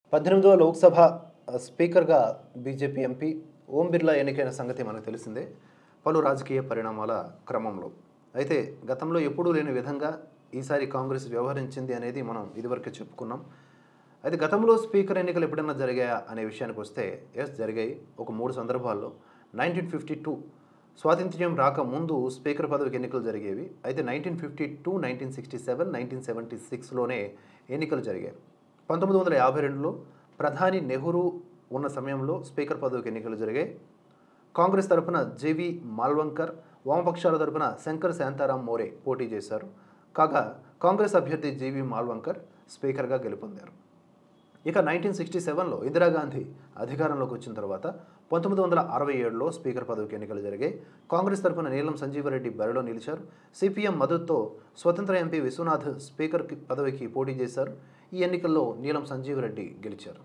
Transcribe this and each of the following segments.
18వ లోక్సభ స్పీకర్గా BJP MP Om Birla ఎన్నికైన సంగతి మనకు తెలిసిందే. పలు రాజకీయ పరిణామాల క్రమంలో అయితే గతంలో ఎప్పుడూ లేని విధంగా ఈసారి కాంగ్రెస్ వ్యవహరించింది అనేది మనం ఇదివరకే చెప్పుకున్నాం. అయితే గతంలో స్పీకర్ ఎన్నికలు ఎప్పుడైనా జరిగాయా అనే విషయానికి వస్తే ఎస్ జరిగాయి. ఒక 3 సందర్భాల్లో 1952 స్వాతంత్ర్యం రాకముందు స్పీకర్ పదవికి ఎన్నికలు జరిగేవి. అయితే 1952, 1967, 1976లోనే ఎన్నికలు జరిగాయి. 1952లో ప్రధాని నెహ్రూ ఉన్న సమయంలో స్పీకర్ పదవికి ఎన్నికలు జరిగాయి. కాంగ్రెస్ తరపున జేవి మాల్వంకర్, వామపక్షాల తరపున శంకర్ శాంతారాం మోరే పోటీ చేశారు. కాగా కాంగ్రెస్ అభ్యర్థి జేవి మాల్వంకర్ స్పీకర్గా గెలుపొందారు. ఇక 1967లో ఇందిరాగాంధీ అధికారంలోకి వచ్చిన తర్వాత 1967లో స్పీకర్ పదవికి ఎన్నికలు జరిగాయి. కాంగ్రెస్ తరపున నీలం సంజీవరెడ్డి బరిలో నిలిచారు. సిపిఎం మద్దతుతో స్వతంత్ర ఎంపీ విశ్వనాథ్ స్పీకర్ పదవికి పోటీ చేశారు. ఈ ఎన్నికల్లో నీలం సంజీవరెడ్డి గెలిచారు.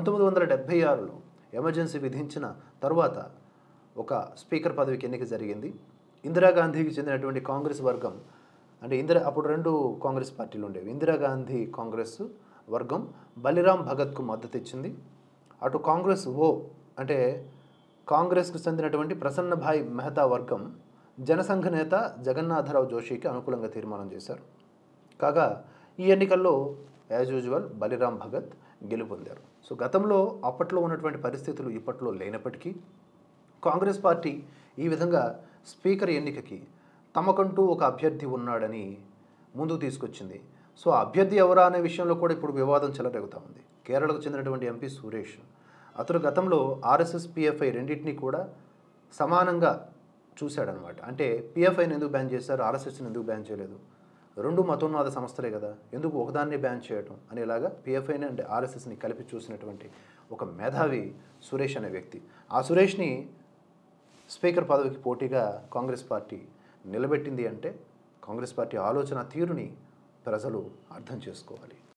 1976లో ఎమర్జెన్సీ విధించిన తరువాత ఒక స్పీకర్ పదవికి ఎన్నిక జరిగింది. ఇందిరాగాంధీకి చెందినటువంటి కాంగ్రెస్ వర్గం అంటే అప్పుడు 2 కాంగ్రెస్ పార్టీలు ఉండేవి. ఇందిరాగాంధీ కాంగ్రెస్ వర్గం బలిరాం భగత్కు మద్దతు ఇచ్చింది. అటు కాంగ్రెస్ అంటే కాంగ్రెస్కు చెందినటువంటి ప్రసన్నభాయ్ మెహతా వర్గం జనసంఘ నేత జగన్నాథరావు జోషికి అనుకూలంగా తీర్మానం చేశారు. కాగా ఈ ఎన్నికల్లో యాజ్ యూజువల్ బలిరాం భగత్ గెలుపొందారు. సో గతంలో అప్పట్లో ఉన్నటువంటి పరిస్థితులు ఇప్పట్లో లేనప్పటికీ కాంగ్రెస్ పార్టీ ఈ విధంగా స్పీకర్ ఎన్నికకి తమకంటూ ఒక అభ్యర్థి ఉన్నాడని ముందుకు తీసుకొచ్చింది. సో అభ్యర్థి ఎవరా అనే విషయంలో కూడా ఇప్పుడు వివాదం చెలరేగుతూ ఉంది. కేరళకు చెందినటువంటి ఎంపీ సురేష్ అతను గతంలో ఆర్ఎస్ఎస్ పిఎఫ్ఐ రెండింటినీ కూడా సమానంగా చూశాడనమాట. అంటే పిఎఫ్ఐని ఎందుకు బ్యాన్ చేశారు, ఆర్ఎస్ఎస్ని ఎందుకు బ్యాన్ చేయలేదు? 2 మతోన్మాద సంస్థలే కదా, ఎందుకు ఒకదాన్ని బ్యాన్ చేయటం అనేలాగా పిఎఫ్ఐని అంటే ఆర్ఎస్ఎస్ని కలిపి చూసినటువంటి ఒక మేధావి సురేష్ అనే వ్యక్తి. ఆ సురేష్ని స్పీకర్ పదవికి పోటీగా కాంగ్రెస్ పార్టీ నిలబెట్టింది అంటే కాంగ్రెస్ పార్టీ ఆలోచన తీరుని ప్రజలు అర్థం చేసుకోవాలి.